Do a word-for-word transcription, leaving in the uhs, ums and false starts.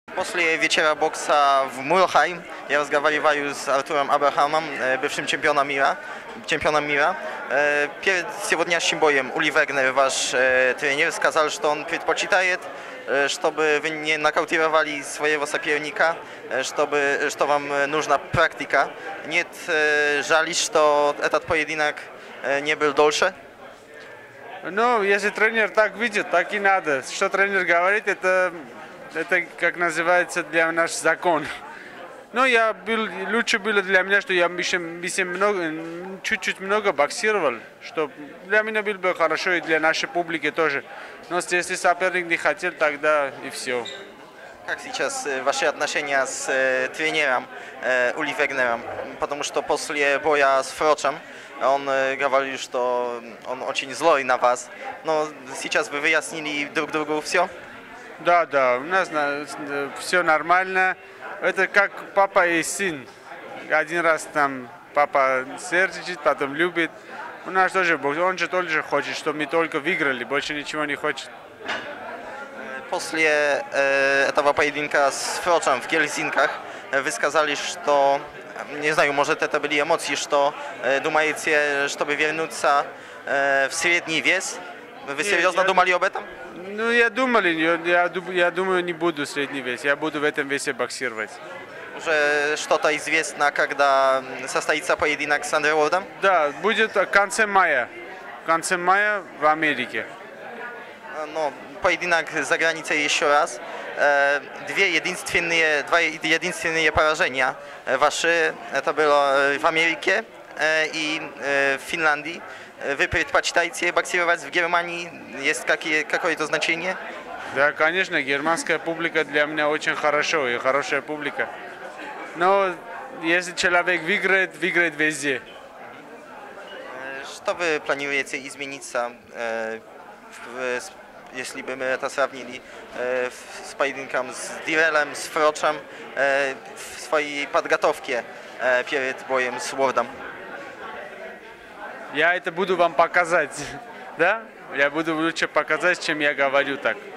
После вечера бокса в Мурхай я разговариваю с Артуром Абрахамом, бывшим чемпионом мира. Чемпионом мира. Перед сегодняшним боем Ули Вегнер, ваш тренер, сказал, что он предпочитает, чтобы вы не нокаутировали своего соперника, чтобы, что вам нужна практика. Нет жали, что этот поединок не был дольше? Ну, если тренер так видит, так и надо. Что тренер говорит, это, это как называется, для нас закон. Но я был, лучше было для меня, что я много, чуть-чуть много боксировал, что для меня было бы хорошо и для нашей публики тоже. Но если соперник не хотел, тогда и все. Как сейчас ваши отношения с э, тренером э, Ули Вегнером? Потому что после боя с Фрочем он э, говорил, что он очень злой на вас. Но сейчас вы выяснили друг другу все? Да, да, у нас все нормально. Это как папа и сын. Один раз там папа сердится, потом любит. У нас тоже, он же тоже хочет, чтобы мы только выиграли, больше ничего не хочет. После э, этого поединка с Фрочем в Гельсинках вы сказали, что, не знаю, может это были эмоции, что э, думаете, чтобы вернуться э, в средний вес. Вы серьезно я, думали об этом? Ну, я думал, я, я, я думаю, не буду средний вес, я буду в этом весе боксировать. Уже что-то известно, когда состоится поединок с Андре Уордом? Да, будет в конце мая, в конце мая в Америке. Но поединок за границей еще раз. Две единственные, два единственные поражения ваши, это было в Америке и в Финляндии. Вы предпочитаете боксировать в Германии? Есть какие, какое-то значение? Да, конечно, германская публика для меня очень хорошо и хорошая публика. Но если человек выиграет, выиграет везде. Что вы планируете измениться, если бы мы это сравнили с поединком с Dirrellem, с Фрочем, в своей подготовке перед боем с Уордом? Я это буду вам показать, да? Я буду лучше показать, чем я говорю так.